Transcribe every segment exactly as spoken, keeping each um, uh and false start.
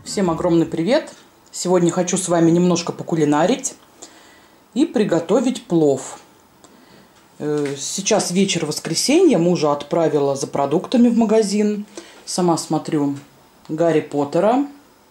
Всем огромный привет! Сегодня хочу с вами немножко покулинарить и приготовить плов. Сейчас вечер воскресенья, мужа отправила за продуктами в магазин. Сама смотрю Гарри Поттера.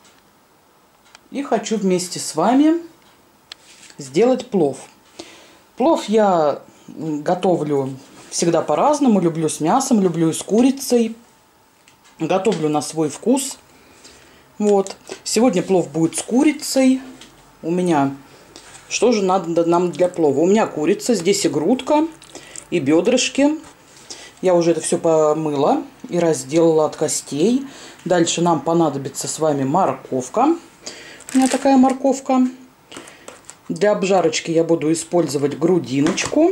И хочу вместе с вами сделать плов. Плов я готовлю всегда по-разному. Люблю с мясом, люблю и с курицей. Готовлю на свой вкус. Вот. Сегодня плов будет с курицей. У меня... Что же надо нам для плова? У меня курица, здесь и грудка, и бедрышки. Я уже это все помыла и разделала от костей. Дальше нам понадобится с вами морковка. У меня такая морковка. Для обжарочки я буду использовать грудиночку,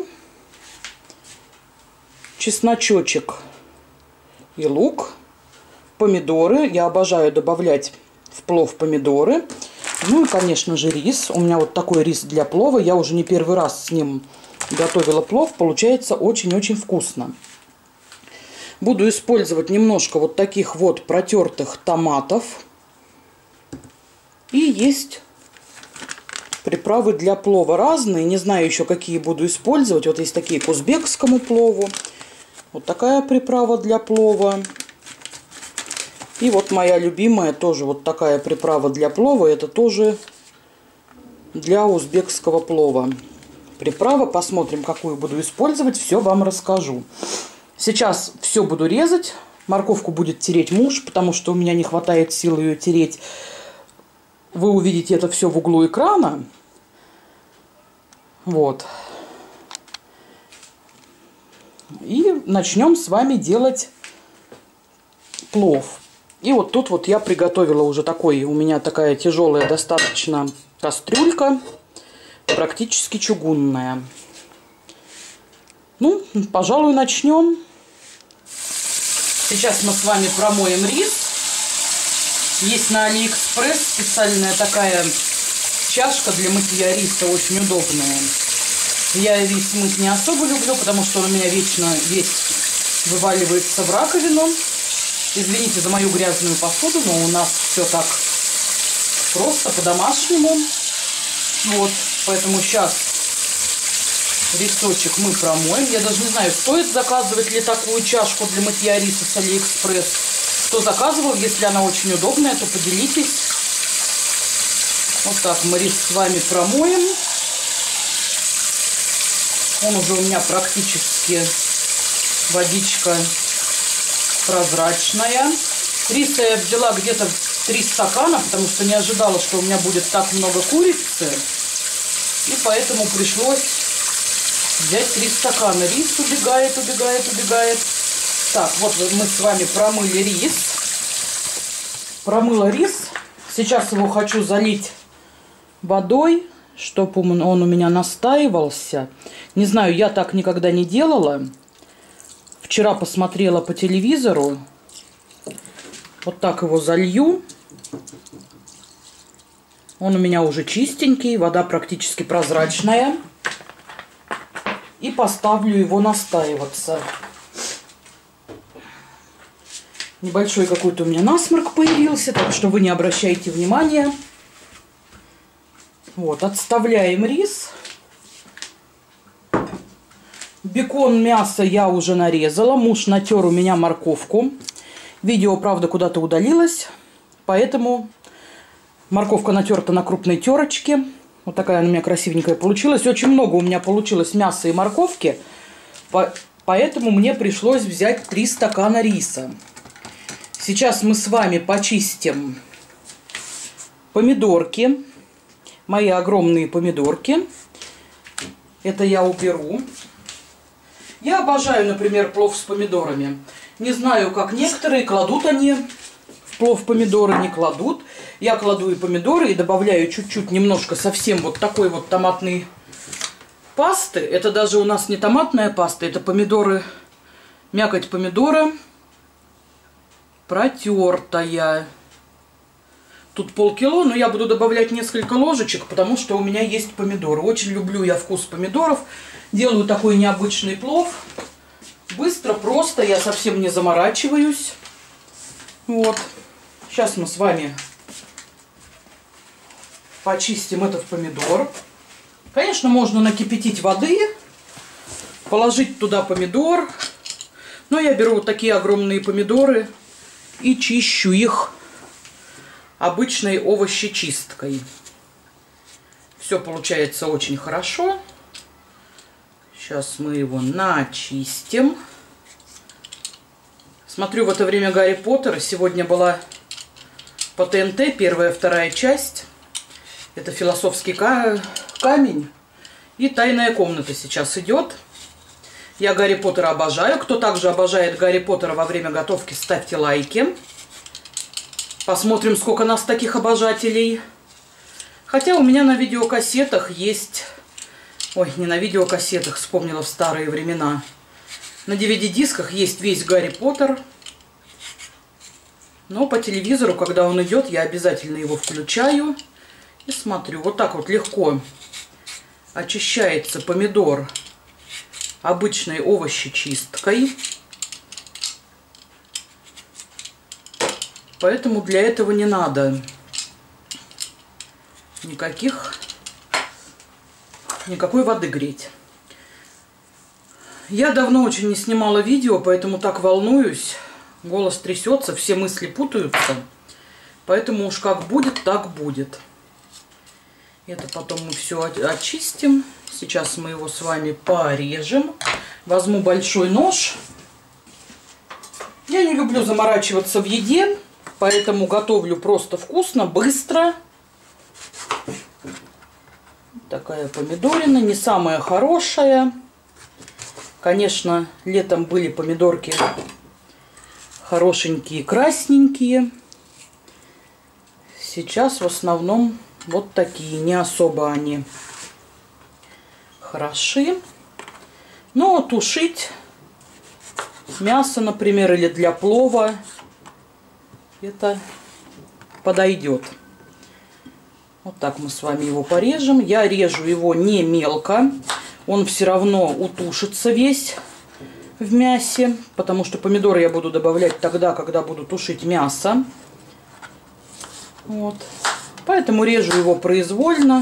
чесночочек и лук. Помидоры. Я обожаю добавлять в плов помидоры. Ну и, конечно же, рис. У меня вот такой рис для плова. Я уже не первый раз с ним готовила плов. Получается очень-очень вкусно. Буду использовать немножко вот таких вот протертых томатов. И есть приправы для плова разные. Не знаю еще, какие буду использовать. Вот есть такие к узбекскому плову. Вот такая приправа для плова. И вот моя любимая тоже вот такая приправа для плова. Это тоже для узбекского плова. Приправа. Посмотрим, какую буду использовать. Все вам расскажу. Сейчас все буду резать. Морковку будет тереть муж, потому что у меня не хватает сил ее тереть. Вы увидите это все в углу экрана. Вот. И начнем с вами делать плов. И вот тут вот я приготовила уже такой, у меня такая тяжелая достаточно кастрюлька, практически чугунная. Ну, пожалуй, начнем. Сейчас мы с вами промоем рис. Есть на Алиэкспресс специальная такая чашка для мытья риса, очень удобная. Я рис мыть не особо люблю, потому что он у меня вечно весь вываливается в раковину. Извините за мою грязную посуду, но у нас все так просто, по-домашнему. Вот, поэтому сейчас рисочек мы промоем. Я даже не знаю, стоит заказывать ли такую чашку для мытья риса с Алиэкспресс. Кто заказывал, если она очень удобная, то поделитесь. Вот так мы рис с вами промоем. Он уже у меня практически водичка прозрачная. Риса я взяла где-то три стакана, потому что не ожидала, что у меня будет так много курицы. И поэтому пришлось взять три стакана. Рис убегает, убегает, убегает. Так, вот мы с вами промыли рис. Промыла рис. Сейчас его хочу залить водой, чтобы он у меня настаивался. Не знаю, я так никогда не делала. Вчера посмотрела по телевизору. Вот так его залью. Он у меня уже чистенький. Вода практически прозрачная. И поставлю его настаиваться. Небольшой какой-то у меня насморк появился. Так что вы не обращайте внимания. Вот, отставляем рис. Бекон, мясо я уже нарезала. Муж натер у меня морковку. Видео, правда, куда-то удалилось. Поэтому морковка натерта на крупной терочке. Вот такая она у меня красивенькая получилась. Очень много у меня получилось мяса и морковки. Поэтому мне пришлось взять три стакана риса. Сейчас мы с вами почистим помидорки. Мои огромные помидорки. Это я уберу. Я обожаю, например, плов с помидорами. Не знаю, как некоторые, кладут они в плов помидоры, не кладут. Я кладу и помидоры, и добавляю чуть-чуть, немножко, совсем вот такой вот томатной пасты. Это даже у нас не томатная паста, это помидоры, мякоть помидора протертая. Тут полкило, но я буду добавлять несколько ложечек, потому что у меня есть помидоры. Очень люблю я вкус помидоров. Делаю такой необычный плов. Быстро, просто, я совсем не заморачиваюсь. Вот. Сейчас мы с вами почистим этот помидор. Конечно, можно накипятить воды, положить туда помидор. Но я беру вот такие огромные помидоры и чищу их обычной овощечисткой. Все получается очень хорошо. Сейчас мы его начистим. Смотрю в это время Гарри Поттера. Сегодня была по ТНТ первая, вторая часть. Это философский камень. И тайная комната сейчас идет. Я Гарри Поттера обожаю. Кто также обожает Гарри Поттера во время готовки, ставьте лайки. Посмотрим, сколько нас таких обожателей. Хотя у меня на видеокассетах есть... Ой, не на видеокассетах, вспомнила в старые времена. На ди ви ди-дисках есть весь Гарри Поттер. Но по телевизору, когда он идет, я обязательно его включаю и смотрю. Вот так вот легко очищается помидор обычной овощечисткой. Поэтому для этого не надо никаких, никакой воды греть. Я давно очень не снимала видео, поэтому так волнуюсь. Голос трясется, все мысли путаются. Поэтому уж как будет, так будет. Это потом мы все очистим. Сейчас мы его с вами порежем. Возьму большой нож. Я не люблю заморачиваться в еде, поэтому готовлю просто вкусно, быстро. Такая помидорина, не самая хорошая. Конечно, летом были помидорки хорошенькие, красненькие. Сейчас в основном вот такие, не особо они хороши. Но тушить мясо, например, или для плова, это подойдет. Вот так мы с вами его порежем. Я режу его не мелко. Он все равно утушится весь в мясе, потому что помидоры я буду добавлять тогда, когда буду тушить мясо. Вот. Поэтому режу его произвольно.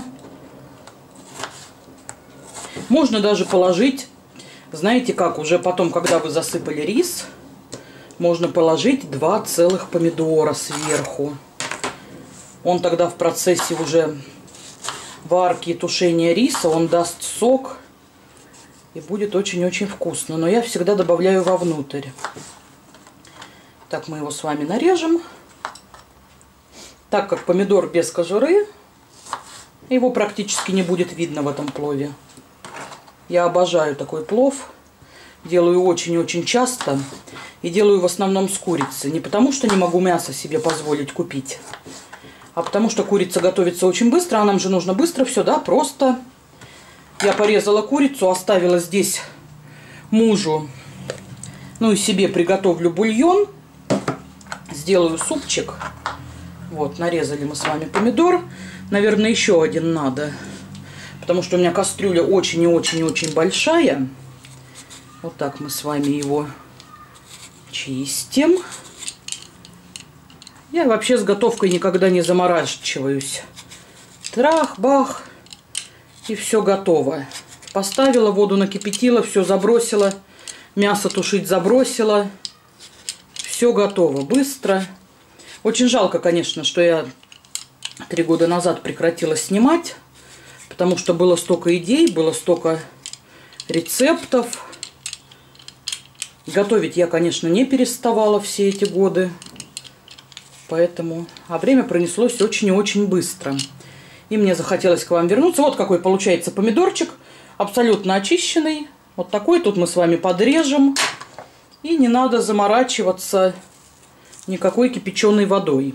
Можно даже положить, знаете как, уже потом, когда вы засыпали рис, можно положить два целых помидора сверху. Он тогда в процессе уже варки и тушения риса, он даст сок. И будет очень-очень вкусно. Но я всегда добавляю вовнутрь. Так, мы его с вами нарежем. Так как помидор без кожуры, его практически не будет видно в этом плове. Я обожаю такой плов. Делаю очень-очень часто. И делаю в основном с курицей. Не потому, что не могу мясо себе позволить купить. А потому, что курица готовится очень быстро. А нам же нужно быстро все, да, просто... Я порезала курицу, оставила здесь мужу, ну и себе приготовлю бульон, сделаю супчик. Вот, нарезали мы с вами помидор. Наверное, еще один надо, потому что у меня кастрюля очень и очень и очень большая. Вот так мы с вами его чистим. Я вообще с готовкой никогда не заморачиваюсь. Трах-бах. И все готово. Поставила, воду накипятила, все забросила. Мясо тушить забросила. Все готово. Быстро. Очень жалко, конечно, что я три года назад прекратила снимать. Потому что было столько идей, было столько рецептов. Готовить я, конечно, не переставала все эти годы. Поэтому... А время пронеслось очень и очень быстро. И мне захотелось к вам вернуться. Вот какой получается помидорчик. Абсолютно очищенный. Вот такой тут мы с вами подрежем. И не надо заморачиваться никакой кипяченой водой.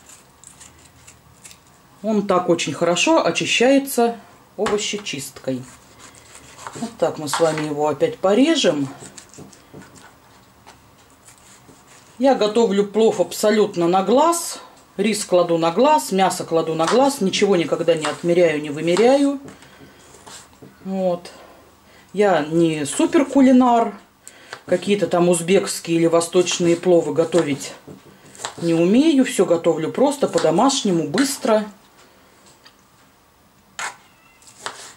Он так очень хорошо очищается овощечисткой. Вот так мы с вами его опять порежем. Я готовлю плов абсолютно на глаз. Рис кладу на глаз, мясо кладу на глаз. Ничего никогда не отмеряю, не вымеряю. Вот. Я не супер кулинар. Какие-то там узбекские или восточные пловы готовить не умею. Все готовлю просто по-домашнему, быстро.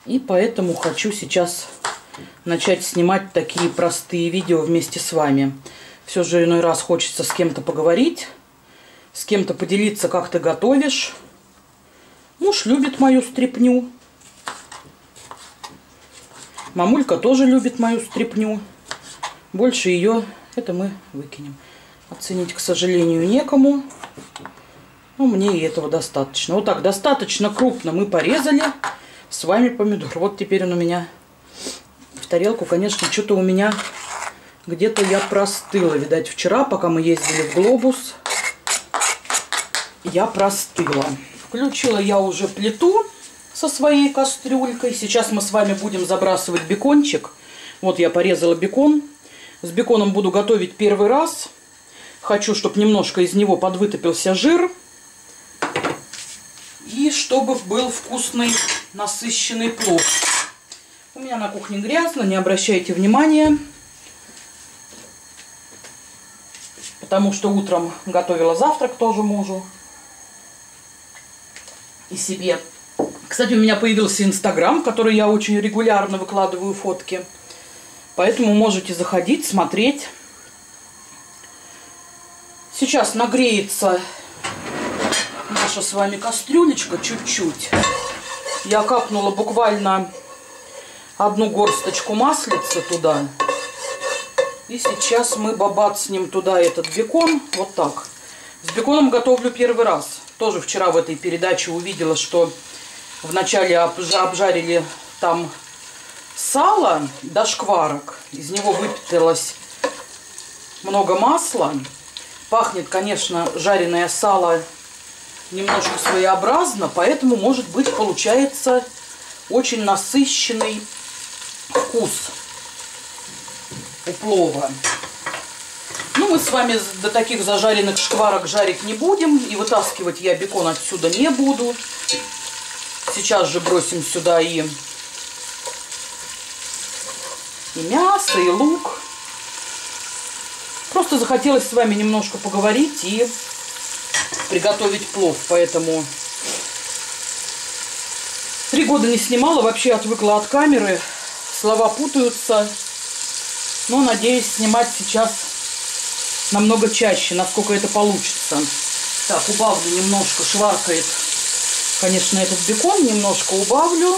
И поэтому хочу сейчас начать снимать такие простые видео вместе с вами. Все же иной раз хочется с кем-то поговорить, с кем-то поделиться, как ты готовишь. Муж любит мою стряпню. Мамулька тоже любит мою стряпню. Больше ее, это мы выкинем. Оценить, к сожалению, некому. Но мне и этого достаточно. Вот так, достаточно крупно мы порезали с вами помидор. Вот теперь он у меня в тарелку. Конечно, что-то у меня где-то я простыла. Видать, вчера, пока мы ездили в Глобус, я простыла. Включила я уже плиту со своей кастрюлькой. Сейчас мы с вами будем забрасывать бекончик. Вот я порезала бекон. С беконом буду готовить первый раз. Хочу, чтобы немножко из него подвытопился жир. И чтобы был вкусный, насыщенный плов. У меня на кухне грязно, не обращайте внимания. Потому что утром готовила завтрак тоже мужу. И себе. Кстати, у меня появился Инстаграм, в который я очень регулярно выкладываю фотки. Поэтому можете заходить, смотреть. Сейчас нагреется наша с вами кастрюлечка чуть-чуть. Я капнула буквально одну горсточку маслица туда. И сейчас мы бабацнем туда этот бекон. Вот так. С беконом готовлю первый раз. Тоже вчера в этой передаче увидела, что вначале обжарили там сало до шкварок. Из него выпятилось много масла. Пахнет, конечно, жареное сало немножко своеобразно, поэтому, может быть, получается очень насыщенный вкус у плова. Ну, мы с вами до таких зажаренных шкварок жарить не будем. И вытаскивать я бекон отсюда не буду. Сейчас же бросим сюда и, и мясо, и лук. Просто захотелось с вами немножко поговорить и приготовить плов. Поэтому три года не снимала, вообще отвыкла от камеры. Слова путаются. Но надеюсь снимать сейчас намного чаще, насколько это получится. Так, убавлю немножко, шваркает, конечно, этот бекон. Немножко убавлю.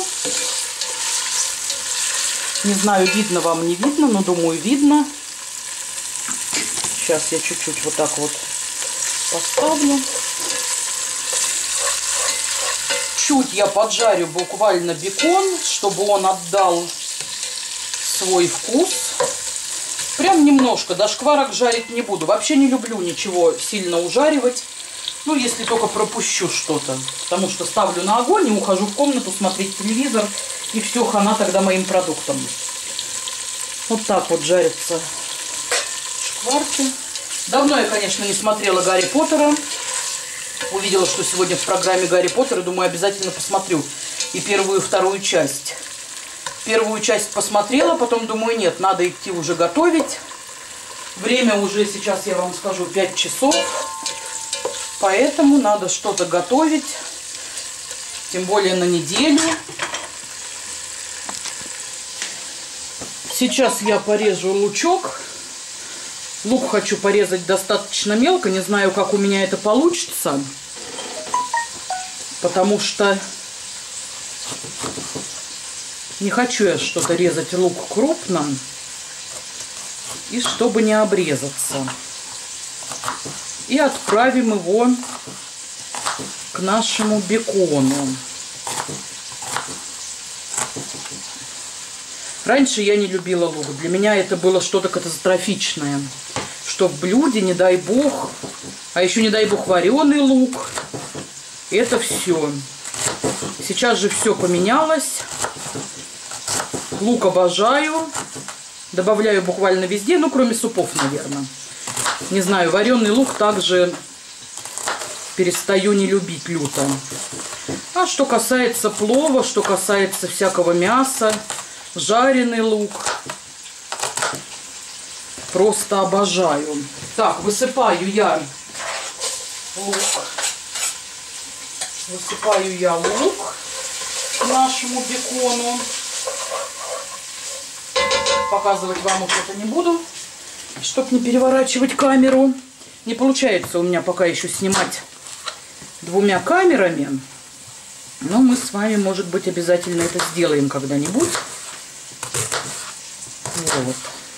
Не знаю, видно вам, не видно, но думаю, видно. Сейчас я чуть-чуть вот так вот поставлю. Чуть я поджарю буквально бекон, чтобы он отдал свой вкус. Прям немножко, до шкварок жарить не буду. Вообще не люблю ничего сильно ужаривать. Ну, если только пропущу что-то. Потому что ставлю на огонь и ухожу в комнату смотреть телевизор. И все, хана тогда моим продуктам. Вот так вот жарятся шкварки. Давно я, конечно, не смотрела Гарри Поттера. Увидела, что сегодня в программе Гарри Поттер, и думаю, обязательно посмотрю и первую, и вторую часть. Первую часть посмотрела, потом думаю, нет, надо идти уже готовить. Время уже, сейчас я вам скажу, пять часов. Поэтому надо что-то готовить. Тем более на неделю. Сейчас я порежу лучок. Лук хочу порезать достаточно мелко. Не знаю, как у меня это получится. Потому что не хочу я что-то резать лук крупно. И чтобы не обрезаться. И отправим его к нашему бекону. Раньше я не любила лук. Для меня это было что-то катастрофичное. Что в блюде, не дай бог, а еще не дай бог вареный лук. Это все. Сейчас же все поменялось. Лук обожаю. Добавляю буквально везде, ну кроме супов, наверное. Не знаю, вареный лук также перестаю не любить люто. А что касается плова, что касается всякого мяса, жареный лук, просто обожаю. Так, высыпаю я лук. Высыпаю я лук. нашему бекону. Показывать вам вот это не буду, чтобы не переворачивать камеру. Не получается у меня пока еще снимать двумя камерами. Но мы с вами, может быть, обязательно это сделаем когда-нибудь. Вот.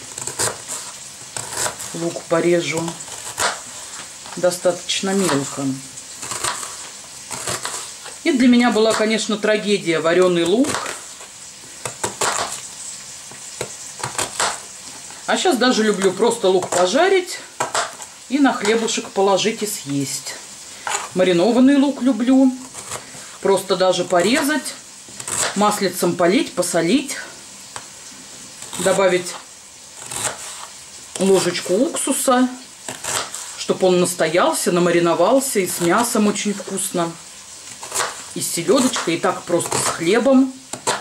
Лук порежу достаточно мелко. И для меня была, конечно, трагедия вареный лук. А сейчас даже люблю просто лук пожарить и на хлебушек положить и съесть. Маринованный лук люблю. Просто даже порезать, маслицем полить, посолить, добавить ложечку уксуса, чтобы он настоялся, намариновался, и с мясом очень вкусно, и с селедочкой, и так просто с хлебом.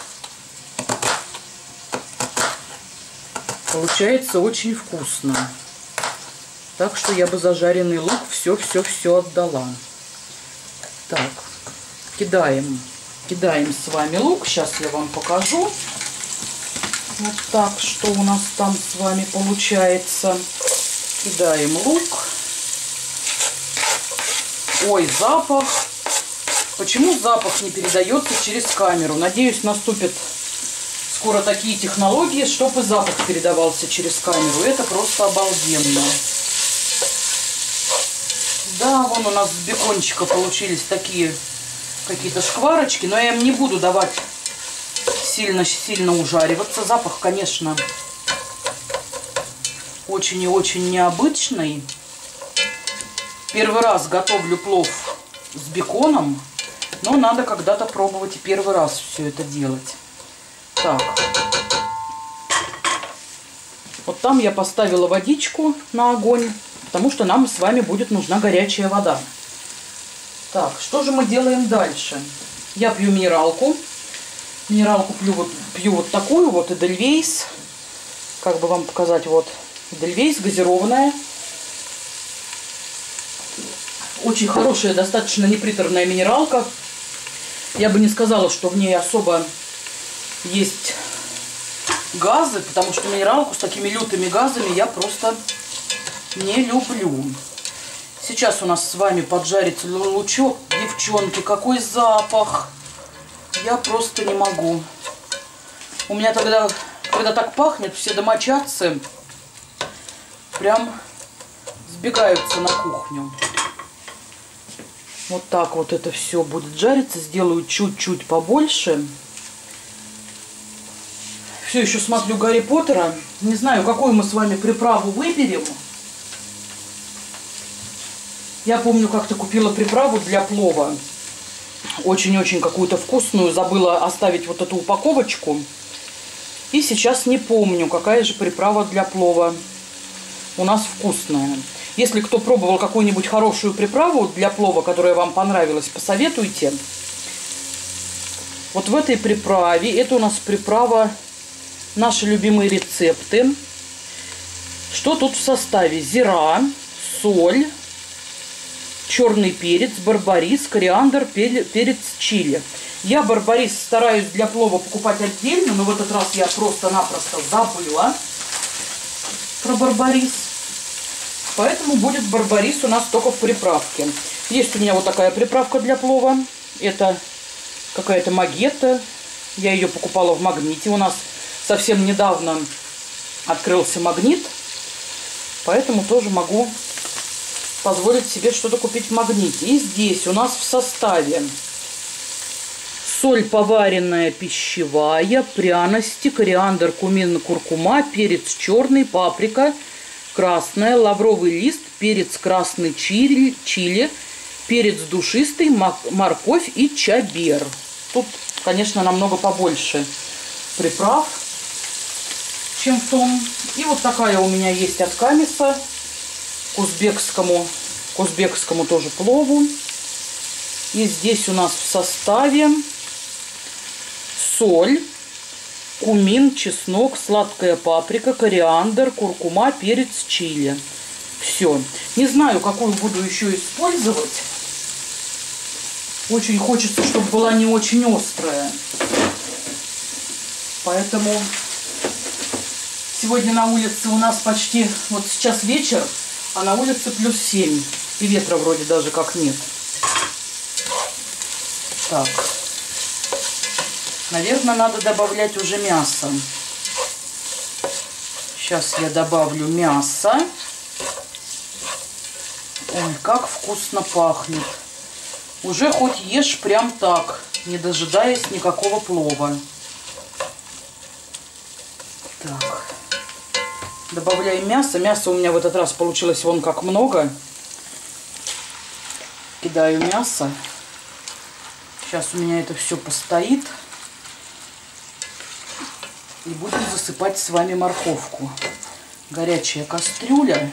Получается очень вкусно. Так что я бы зажаренный лук все-все-все отдала. Так. Кидаем, кидаем с вами лук. Сейчас я вам покажу. Вот так, что у нас там с вами получается. Кидаем лук. Ой, запах. Почему запах не передается через камеру? Надеюсь, наступят скоро такие технологии, чтобы и запах передавался через камеру. Это просто обалденно. Да, вон у нас с бекончика получились такие какие-то шкварочки, но я им не буду давать сильно-сильно ужариваться. Запах, конечно, очень и очень необычный. Первый раз готовлю плов с беконом, но надо когда-то пробовать и первый раз все это делать. Так. Вот там я поставила водичку на огонь, потому что нам с вами будет нужна горячая вода. Так, что же мы делаем дальше? Я пью минералку. Минералку пью вот, пью вот такую вот, Эдельвейс. Как бы вам показать, вот, Эдельвейс газированная. Очень хорошая, достаточно неприторная минералка. Я бы не сказала, что в ней особо есть газы, потому что минералку с такими лютыми газами я просто не люблю. Сейчас у нас с вами поджарится лучок. Девчонки, какой запах! Я просто не могу. У меня тогда, когда так пахнет, все домочадцы прям сбегаются на кухню. Вот так вот это все будет жариться. Сделаю чуть-чуть побольше. Все еще смотрю Гарри Поттера. Не знаю, какую мы с вами приправу выберем. Я помню, как-то купила приправу для плова. Очень-очень какую-то вкусную. Забыла оставить вот эту упаковочку. И сейчас не помню, какая же приправа для плова у нас вкусная. Если кто пробовал какую-нибудь хорошую приправу для плова, которая вам понравилась, посоветуйте. Вот в этой приправе, это у нас приправа наши любимые рецепты. Что тут в составе? Зира, соль, черный перец, барбарис, кориандр, перец чили. Я барбарис стараюсь для плова покупать отдельно, но в этот раз я просто-напросто забыла про барбарис. Поэтому будет барбарис у нас только в приправке. Есть у меня вот такая приправка для плова. Это какая-то магетта. Я ее покупала в Магните. У нас совсем недавно открылся Магнит. Поэтому тоже могу позволить себе что-то купить в Магните. И здесь у нас в составе соль поваренная пищевая, пряности, кориандр, кумин, куркума, перец черный, паприка красная, лавровый лист, перец красный чили, чили, перец душистый, морковь и чабер. Тут, конечно, намного побольше приправ, чем в том. И вот такая у меня есть от Камиса к узбекскому, к узбекскому тоже плову. И здесь у нас в составе соль, кумин, чеснок, сладкая паприка, кориандр, куркума, перец чили. Все. Не знаю, какую буду еще использовать. очень хочется, чтобы была не очень острая. Поэтому сегодня на улице у нас почти, вот сейчас вечер, а на улице плюс семь. И ветра вроде даже как нет. Так. Наверное, надо добавлять уже мясо. Сейчас я добавлю мясо. Ой, как вкусно пахнет. Уже хоть ешь прям так, не дожидаясь никакого плова. Так. Добавляем мясо. Мясо у меня в этот раз получилось вон как много. Кидаю мясо. Сейчас у меня это все постоит. И будем засыпать с вами морковку. Горячая кастрюля.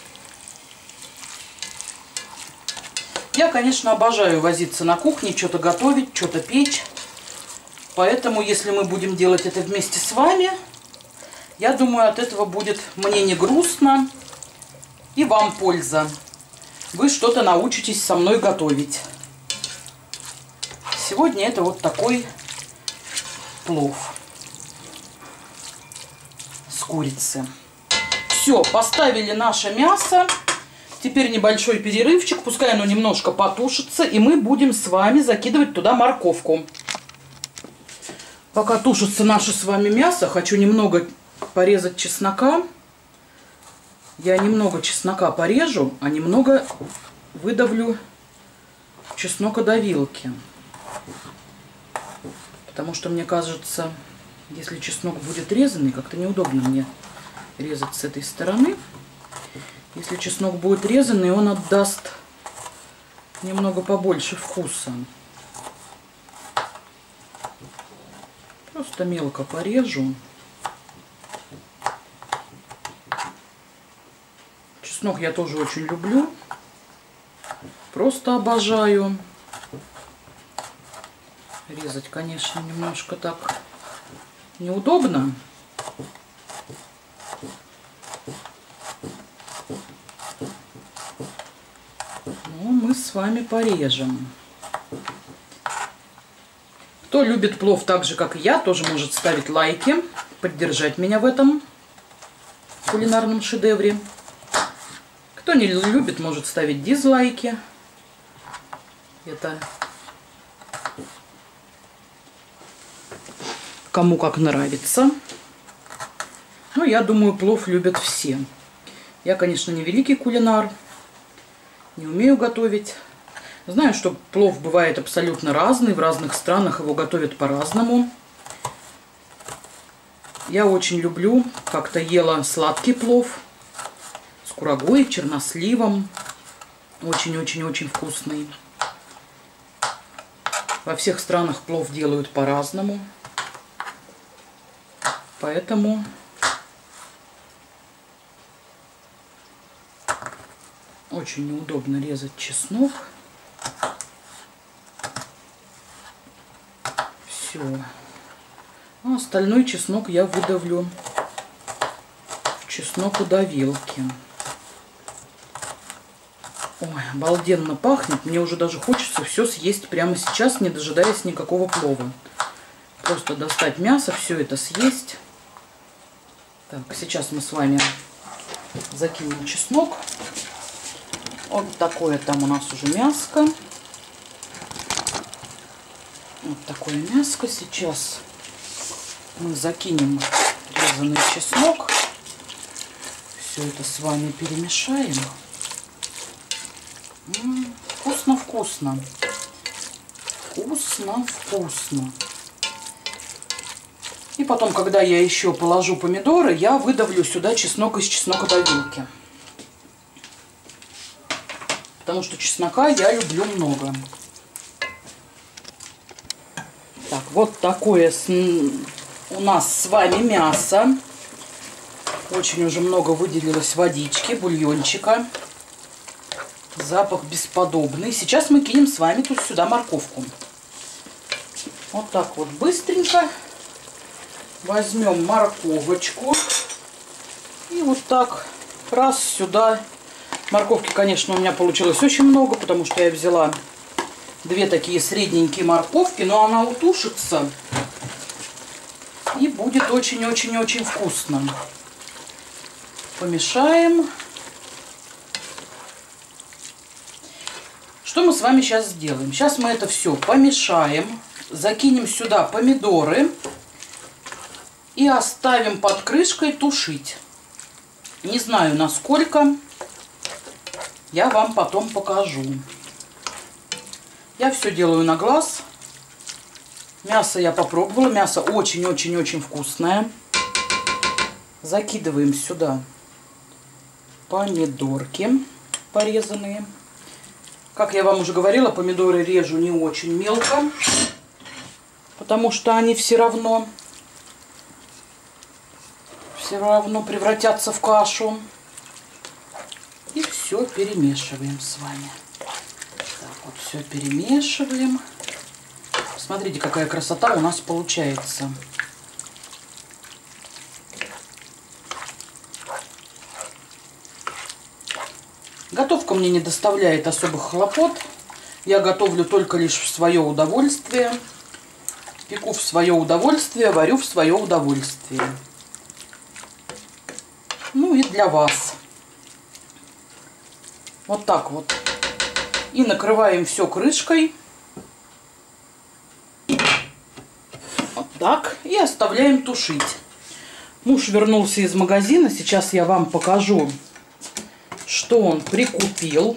Я, конечно, обожаю возиться на кухне, что-то готовить, что-то печь. Поэтому, если мы будем делать это вместе с вами, я думаю, от этого будет мне не грустно и вам польза. Вы что-то научитесь со мной готовить. Сегодня это вот такой плов с курицы. Все, поставили наше мясо. Теперь небольшой перерывчик, пускай оно немножко потушится, и мы будем с вами закидывать туда морковку. Пока тушится наше с вами мясо, хочу немного порезать чеснока. Я немного чеснока порежу, а немного выдавлю чеснокодавилки. Потому что, мне кажется, если чеснок будет резанный, как-то неудобно мне резать с этой стороны. Если чеснок будет резанный, он отдаст немного побольше вкуса. Просто мелко порежу. Чеснок я тоже очень люблю. Просто обожаю. Резать, конечно, немножко так неудобно. Но мы с вами порежем. Кто любит плов так же, как и я, тоже может ставить лайки, поддержать меня в этом кулинарном шедевре. Кто не любит, может ставить дизлайки. Это кому как нравится. Но я думаю, плов любят все. Я, конечно, не великий кулинар, не умею готовить. Знаю, что плов бывает абсолютно разный, в разных странах его готовят по-разному. Я очень люблю, как-то ела сладкий плов с курагой, черносливом. Очень-очень-очень вкусный. Во всех странах плов делают по-разному. Поэтому очень неудобно резать чеснок. Все. А остальной чеснок я выдавлю в чеснокудавилке. Ой, обалденно пахнет. Мне уже даже хочется все съесть прямо сейчас, не дожидаясь никакого плова. Просто достать мясо, все это съесть. Так, сейчас мы с вами закинем чеснок. Вот такое там у нас уже мяско. Вот такое мяско. Сейчас мы закинем резаный чеснок. Все это с вами перемешаем. Вкусно-вкусно. Вкусно-вкусно. И потом, когда я еще положу помидоры, я выдавлю сюда чеснок из чеснокодавилки. Потому что чеснока я люблю много. Так, вот такое у нас с вами мясо. Очень уже много выделилось водички, бульончика. Запах бесподобный. Сейчас мы кинем с вами тут сюда морковку. Вот так вот быстренько возьмем морковочку. И вот так раз сюда. Морковки, конечно, у меня получилось очень много, потому что я взяла две такие средненькие морковки, но она утушится и будет очень-очень-очень вкусно. Помешаем. Что мы с вами сейчас сделаем? Сейчас мы это все помешаем, закинем сюда помидоры и оставим под крышкой тушить. Не знаю насколько, я вам потом покажу. Я все делаю на глаз. Мясо я попробовала, мясо очень-очень-очень вкусное. Закидываем сюда помидорки порезанные. Как я вам уже говорила, помидоры режу не очень мелко, потому что они все равно, все равно превратятся в кашу. И все перемешиваем с вами. Так, вот все перемешиваем. Смотрите, какая красота у нас получается. Готовка мне не доставляет особых хлопот. Я готовлю только лишь в свое удовольствие. Пеку в свое удовольствие, варю в свое удовольствие. Ну и для вас. Вот так вот. И накрываем все крышкой. Вот так. И оставляем тушить. Муж вернулся из магазина. Сейчас я вам покажу, что он прикупил.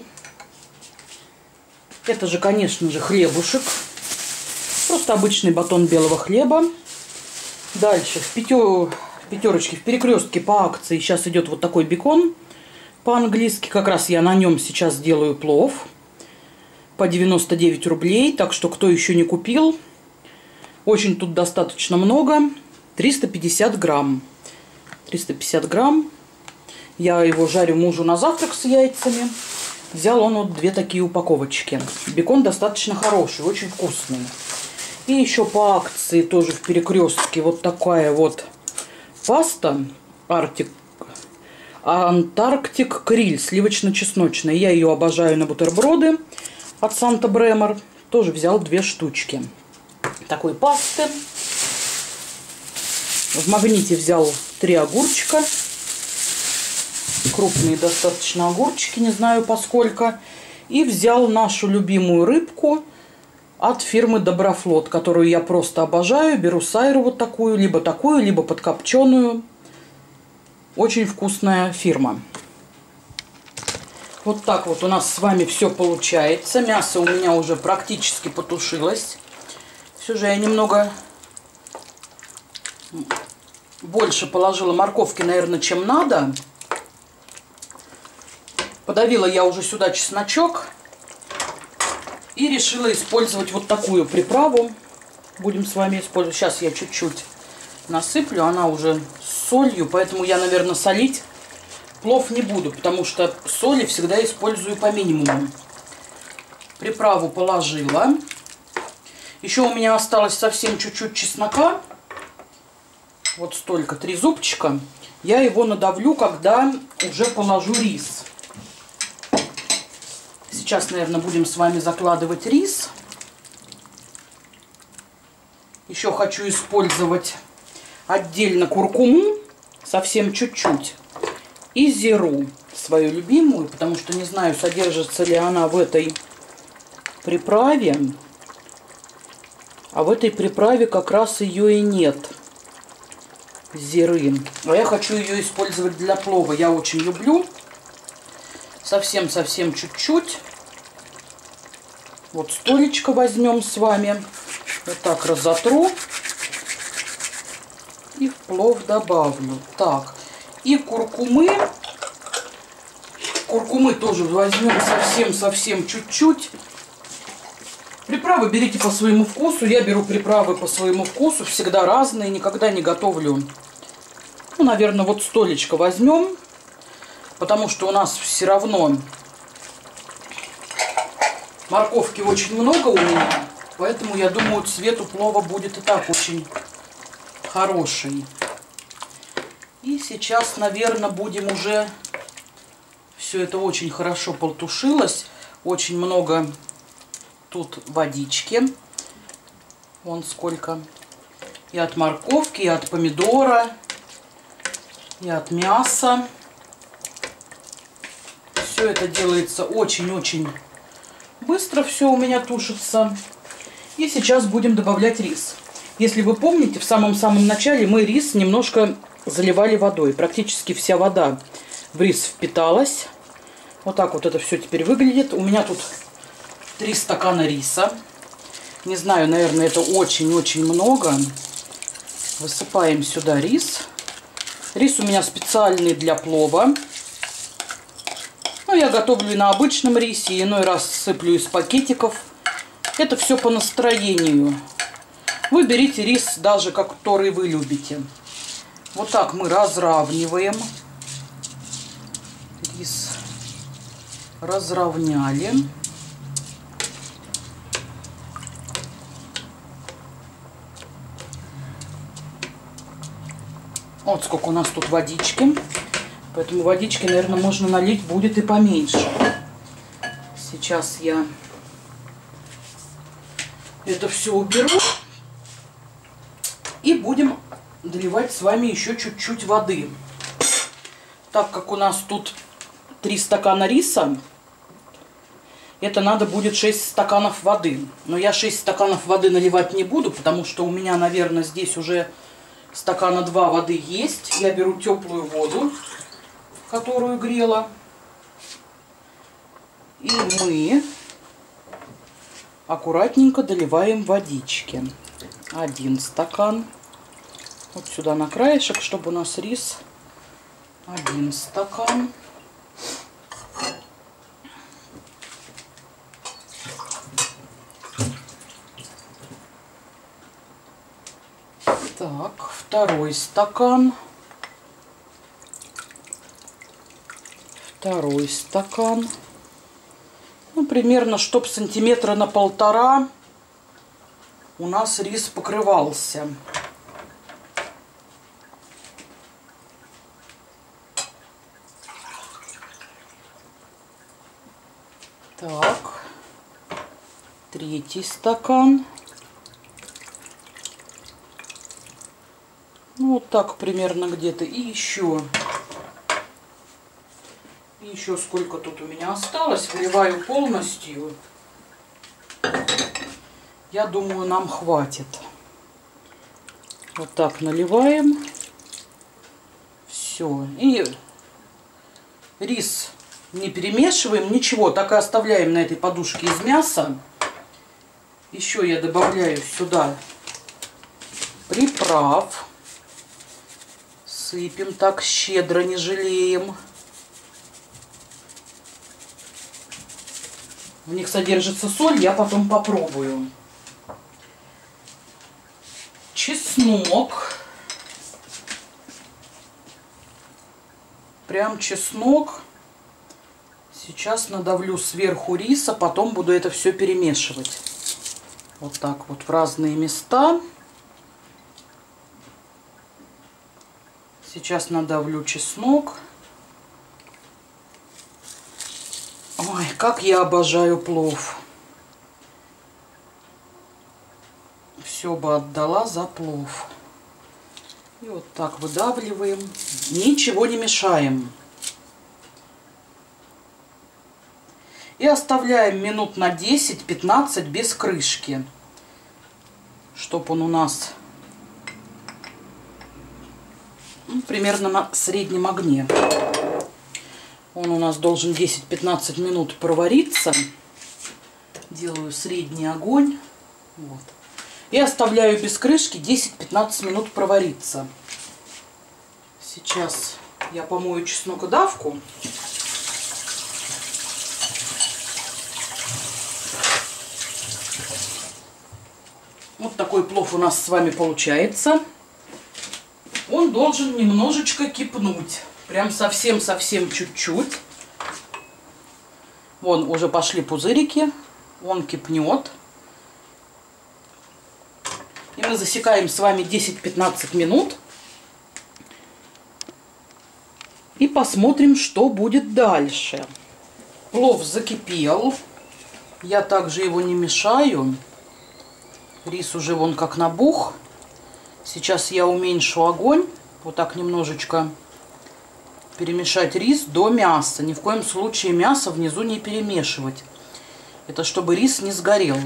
Это же, конечно же, хлебушек. Просто обычный батон белого хлеба. Дальше в пятер... пятерочке, в перекрестке по акции сейчас идет вот такой бекон по-английски. Как раз я на нем сейчас делаю плов по девяносто девять рублей. Так что, кто еще не купил, очень тут достаточно много. триста пятьдесят грамм. триста пятьдесят грамм. Я его жарю мужу на завтрак с яйцами. Взял он вот две такие упаковочки. Бекон достаточно хороший, очень вкусный. И еще по акции тоже в перекрестке вот такая вот паста Arctic, Антарктик Криль сливочно-чесночная. Я ее обожаю на бутерброды от Санта Бремор. Тоже взял две штучки такой пасты. В магните взял три огурчика. Крупные достаточно огурчики, не знаю поскольку. И взял нашу любимую рыбку от фирмы Доброфлот, которую я просто обожаю. Беру сайру вот такую, либо такую, либо подкопченую. Очень вкусная фирма. Вот так вот у нас с вами все получается. Мясо у меня уже практически потушилось. Все же я немного больше положила морковки, наверное, чем надо. Подавила я уже сюда чесночок. И решила использовать вот такую приправу. Будем с вами использовать. Сейчас я чуть-чуть насыплю. Она уже с солью, поэтому я, наверное, солить плов не буду, потому что соли всегда использую по минимуму. Приправу положила. Еще у меня осталось совсем чуть-чуть чеснока. Вот столько, три зубчика. Я его надавлю, когда уже положу рис. Сейчас, наверное, будем с вами закладывать рис. Еще хочу использовать отдельно куркуму, совсем чуть-чуть, и зиру, свою любимую, потому что не знаю, содержится ли она в этой приправе. А в этой приправе как раз ее и нет, зиры. А я хочу ее использовать для плова. Я очень люблю. Совсем-совсем чуть-чуть. Вот столечко возьмем с вами. Вот так разотру. И в плов добавлю. Так. И куркумы. Куркумы тоже возьмем совсем-совсем чуть-чуть. Приправы берите по своему вкусу. Я беру приправы по своему вкусу. Всегда разные. Никогда не готовлю. Ну, наверное, вот столечко возьмем. Потому что у нас все равно морковки очень много у меня. Поэтому, я думаю, цвет у плова будет и так очень хороший. И сейчас, наверное, будем уже... Все это очень хорошо потушилось. Очень много тут водички. Вон сколько. И от морковки, и от помидора, и от мяса. Все это делается очень-очень быстро. Все у меня тушится. И сейчас будем добавлять рис. Если вы помните, в самом-самом начале мы рис немножко заливали водой. Практически вся вода в рис впиталась. Вот так вот это все теперь выглядит. У меня тут три стакана риса. Не знаю, наверное, это очень-очень много. Высыпаем сюда рис. Рис у меня специальный для плова. Ну, я готовлю и на обычном рисе, иной раз сыплю из пакетиков. Это все по настроению. Вы берите рис даже, который вы любите. Вот так мы разравниваем. Рис разровняли. Вот сколько у нас тут водички. Поэтому водички, наверное, можно налить будет и поменьше. Сейчас я это все уберу. И будем доливать с вами еще чуть-чуть воды. Так как у нас тут три стакана риса, это надо будет шесть стаканов воды. Но я шесть стаканов воды наливать не буду, потому что у меня, наверное, здесь уже стакана два воды есть. Я беру теплую воду, которую грела. И мы аккуратненько доливаем водички. Один стакан. Вот сюда на краешек, чтобы у нас рис. Один стакан. Так, второй стакан. Второй стакан. Ну, примерно, чтоб сантиметра на полтора у нас рис покрывался. Так, третий стакан. Ну, вот так примерно где-то. И еще. И еще сколько тут у меня осталось. Выливаю полностью. Я думаю, нам хватит. Вот так наливаем. Все. И рис не перемешиваем, ничего. Так и оставляем на этой подушке из мяса. Еще я добавляю сюда приправ. Сыпем так щедро, не жалеем. В них содержится соль, я потом попробую. Чеснок. Прям чеснок. Сейчас надавлю сверху риса, потом буду это все перемешивать. Вот так вот в разные места. Сейчас надавлю чеснок. Ой, как я обожаю плов. Все бы отдала за плов. И вот так выдавливаем. Ничего не мешаем. И оставляем минут на десять-пятнадцать без крышки. Чтоб он у нас ну, примерно на среднем огне. Он у нас должен десять-пятнадцать минут провариться. Делаю средний огонь. Вот. И оставляю без крышки десять-пятнадцать минут провариться. Сейчас я помою чеснокодавку. Вот такой плов у нас с вами получается. Он должен немножечко кипнуть. Прям совсем-совсем чуть-чуть. Вон уже пошли пузырики. Он кипнет. И мы засекаем с вами десять-пятнадцать минут. И посмотрим, что будет дальше. Плов закипел. Я также его не мешаю. Рис уже вон как набух. Сейчас я уменьшу огонь. Вот так немножечко перемешать рис до мяса. Ни в коем случае мясо внизу не перемешивать. Это чтобы рис не сгорел.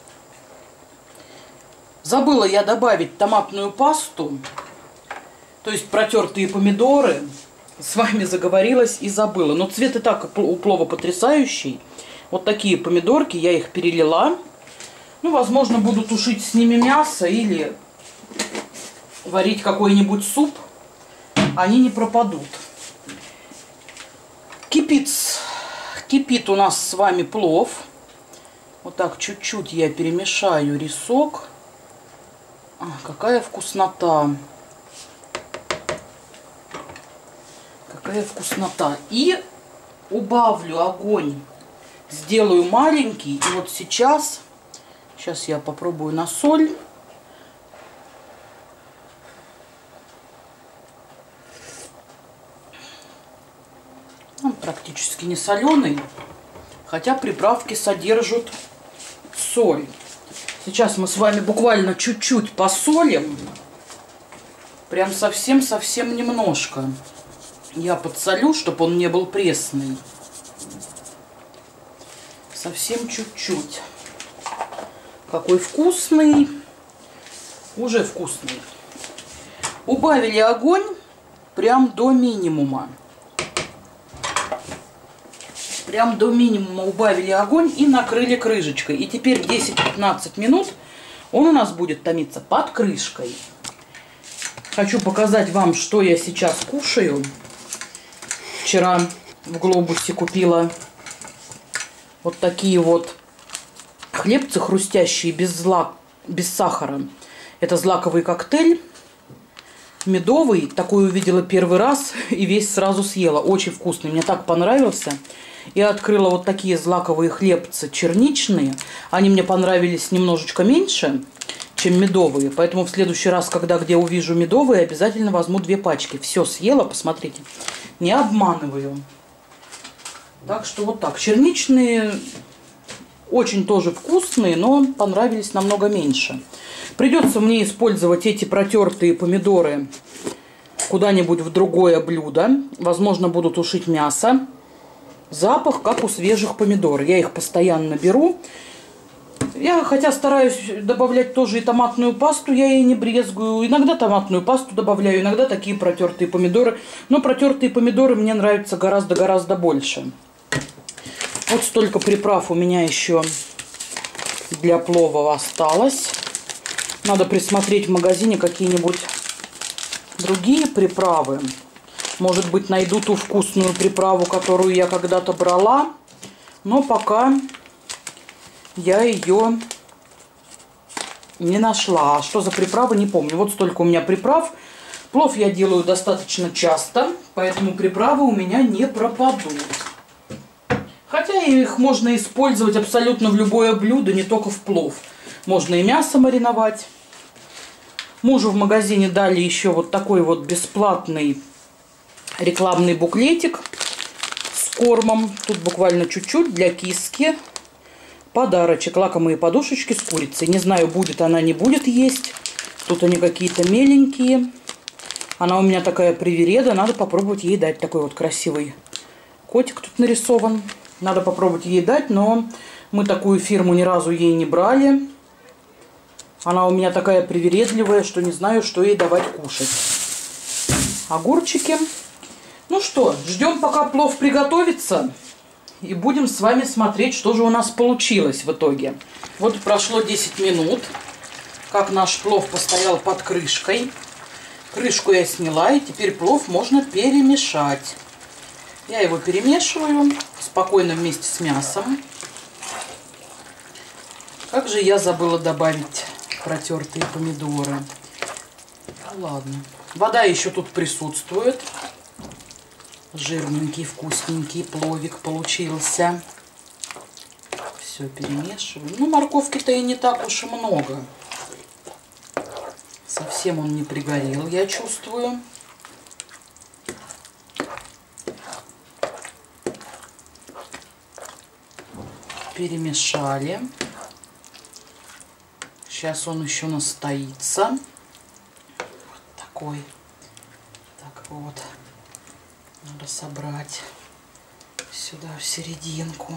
Забыла я добавить томатную пасту. То есть протертые помидоры. С вами заговорилась и забыла. Но цвет и так у плова потрясающий. Вот такие помидорки. Я их перелила. Ну, возможно, буду тушить с ними мясо или варить какой-нибудь суп. Они не пропадут. Кипит, кипит у нас с вами плов. Вот так чуть-чуть я перемешаю рисок. А, какая вкуснота. Какая вкуснота. И убавлю огонь. Сделаю маленький. И вот сейчас, сейчас я попробую на соль. Он практически не соленый, хотя приправки содержат соль. Сейчас мы с вами буквально чуть-чуть посолим. Прям совсем-совсем немножко. Я подсолю, чтобы он не был пресный. Совсем чуть-чуть. Какой вкусный. Уже вкусный. Убавили огонь прям до минимума. Прям до минимума убавили огонь и накрыли крышечкой. И теперь десять-пятнадцать минут он у нас будет томиться под крышкой. Хочу показать вам, что я сейчас кушаю. Вчера в Глобусе купила вот такие вот хлебцы хрустящие, без, злак, без сахара. Это злаковый коктейль. Медовый. Такой увидела первый раз и весь сразу съела. Очень вкусный. Мне так понравился. Я открыла вот такие злаковые хлебцы черничные. Они мне понравились немножечко меньше, чем медовые. Поэтому в следующий раз, когда где увижу медовые, обязательно возьму две пачки. Все съела, посмотрите. Не обманываю. Так что вот так. Черничные очень тоже вкусные, но понравились намного меньше. Придется мне использовать эти протертые помидоры куда-нибудь в другое блюдо. Возможно, буду тушить мясо. Запах, как у свежих помидор. Я их постоянно беру. Я, хотя стараюсь добавлять тоже и томатную пасту, я ей не брезгую. Иногда томатную пасту добавляю, иногда такие протертые помидоры. Но протертые помидоры мне нравятся гораздо-гораздо больше. Вот столько приправ у меня еще для плова осталось. Надо присмотреть в магазине какие-нибудь другие приправы. Может быть, найду ту вкусную приправу, которую я когда-то брала. Но пока я ее не нашла. А что за приправа, не помню. Вот столько у меня приправ. Плов я делаю достаточно часто, поэтому приправы у меня не пропадут. Хотя их можно использовать абсолютно в любое блюдо, не только в плов. Можно и мясо мариновать. Мужу в магазине дали еще вот такой вот бесплатный рекламный буклетик с кормом. Тут буквально чуть-чуть для киски. Подарочек. Лакомые подушечки с курицей. Не знаю, будет она, не будет есть. Тут они какие-то меленькие. Она у меня такая привереда. Надо попробовать ей дать. Такой вот красивый котик тут нарисован. Надо попробовать ей дать, но мы такую фирму ни разу ей не брали. Она у меня такая привередливая, что не знаю, что ей давать кушать. Огурчики. Ну что, ждем, пока плов приготовится. И будем с вами смотреть, что же у нас получилось в итоге. Вот прошло десять минут, как наш плов постоял под крышкой. Крышку я сняла, и теперь плов можно перемешать. Я его перемешиваю спокойно вместе с мясом. Как же я забыла добавить протертые помидоры. Ну, ладно. Вода еще тут присутствует. Жирненький, вкусненький пловик получился. Все перемешиваю. Ну, морковки-то и не так уж и много. Совсем он не пригорел, я чувствую. Перемешали. Сейчас он еще настоится. Вот такой. Так вот. Надо собрать сюда в серединку.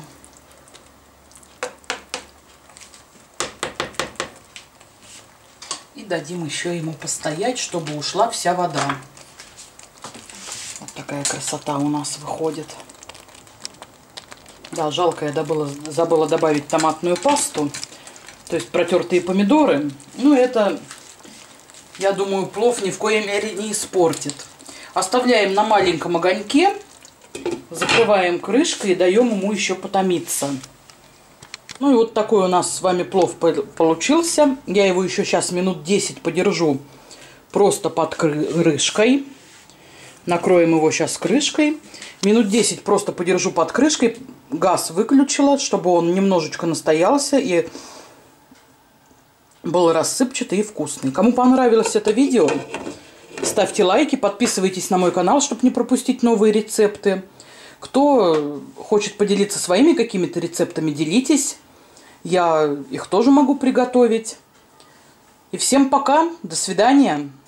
И дадим еще ему постоять, чтобы ушла вся вода. Вот такая красота у нас выходит. Да, жалко, я забыла, забыла добавить томатную пасту. То есть протертые помидоры. Ну, это, я думаю, плов ни в коей мере не испортит. Оставляем на маленьком огоньке. Закрываем крышкой и даем ему еще потомиться. Ну и вот такой у нас с вами плов получился. Я его еще сейчас минут десять подержу просто под крышкой. Накроем его сейчас крышкой. Минут десять просто подержу под крышкой. Газ выключила, чтобы он немножечко настоялся и был рассыпчатый и вкусный. Кому понравилось это видео, ставьте лайки, подписывайтесь на мой канал, чтобы не пропустить новые рецепты. Кто хочет поделиться своими какими-то рецептами, делитесь. Я их тоже могу приготовить. И всем пока, до свидания.